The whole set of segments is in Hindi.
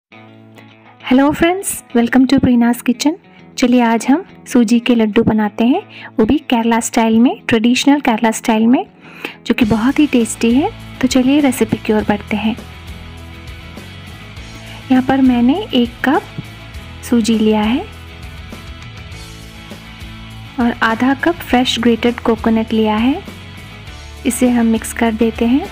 Hello friends, welcome to Preenas kitchen. चलिए आज हम सूजी के लड्डू बनाते हैं, वो भी केरला स्टाइल में, ट्रेडिशनल केरला स्टाइल में, जो कि बहुत ही टेस्टी है। तो चलिए रेसिपी की ओर बढ़ते हैं। यहाँ पर मैंने 1 कप सूजी लिया है और आधा कप फ्रेश ग्रेटेड कोकोनट लिया है। इसे हम मिक्स कर देते हैं।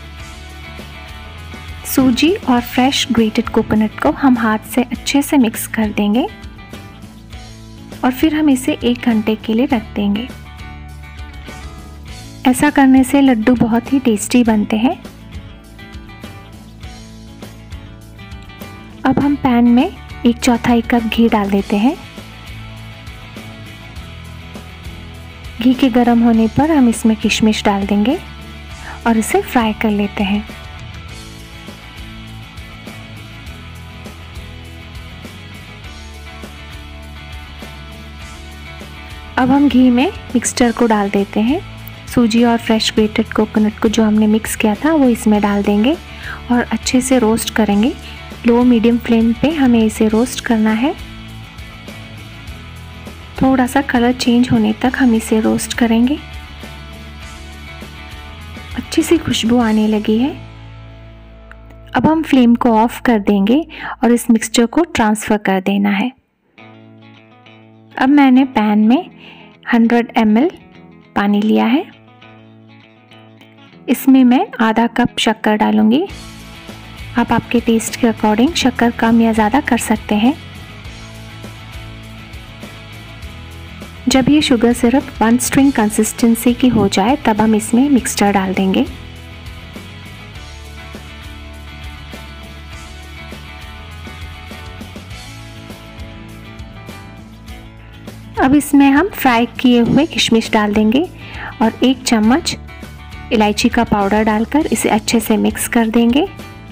सूजी और फ्रेश ग्रेटेड कोकोनट को हम हाथ से अच्छे से मिक्स कर देंगे और फिर हम इसे 1 घंटे के लिए रख देंगे। ऐसा करने से लड्डू बहुत ही टेस्टी बनते हैं। अब हम पैन में 1/4 कप घी डाल देते हैं। घी के गर्म होने पर हम इसमें किशमिश डाल देंगे और इसे फ्राई कर लेते हैं। अब हम घी में मिक्सचर को डाल देते हैं। सूजी और फ्रेश ग्रेटेड कोकोनट को जो हमने मिक्स किया था वो इसमें डाल देंगे और अच्छे से रोस्ट करेंगे। लो मीडियम फ्लेम पे हमें इसे रोस्ट करना है। थोड़ा सा कलर चेंज होने तक हम इसे रोस्ट करेंगे। अच्छी सी खुशबू आने लगी है। अब हम फ्लेम को ऑफ कर देंगे और इस मिक्सचर को ट्रांसफ़र कर देना है। अब मैंने पैन में 100 ml पानी लिया है। इसमें मैं आधा कप शक्कर डालूंगी। आप आपके टेस्ट के अकॉर्डिंग शक्कर कम या ज़्यादा कर सकते हैं। जब ये शुगर सिरप 1 स्ट्रिंग कंसिस्टेंसी की हो जाए तब हम इसमें मिक्सचर डाल देंगे। अब इसमें हम फ्राई किए हुए किशमिश डाल देंगे और 1 चम्मच इलायची का पाउडर डालकर इसे अच्छे से मिक्स कर देंगे।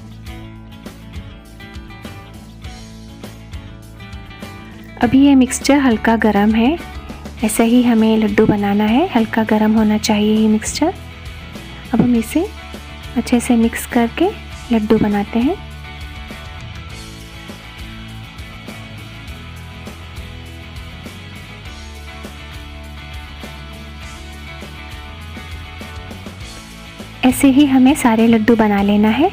अभी ये मिक्सचर हल्का गरम है, ऐसा ही हमें लड्डू बनाना है। हल्का गरम होना चाहिए ये मिक्सचर। अब हम इसे अच्छे से मिक्स करके लड्डू बनाते हैं। ऐसे ही हमें सारे लड्डू बना लेना है।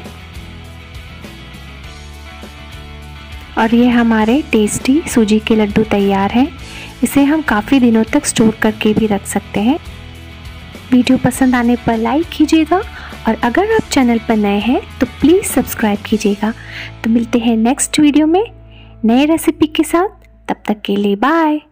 और ये हमारे टेस्टी सूजी के लड्डू तैयार हैं। इसे हम काफ़ी दिनों तक स्टोर करके भी रख सकते हैं। वीडियो पसंद आने पर लाइक कीजिएगा और अगर आप चैनल पर नए हैं तो प्लीज़ सब्सक्राइब कीजिएगा। तो मिलते हैं नेक्स्ट वीडियो में नए रेसिपी के साथ। तब तक के लिए बाय।